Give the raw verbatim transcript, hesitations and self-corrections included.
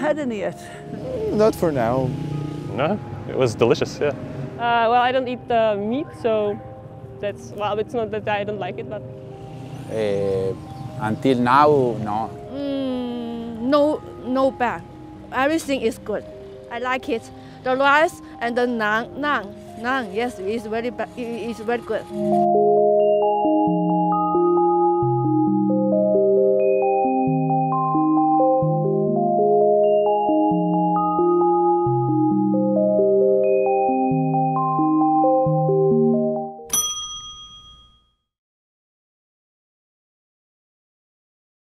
had any yet? Not for now. No, it was delicious, yeah. Uh, well, I don't eat uh, meat, so that's, well, it's not that I don't like it, but... Uh, until now, no. Mm, no, no bad. Everything is good. I like it. The rice and the naan, naan, naan, yes, it's very, it's very good.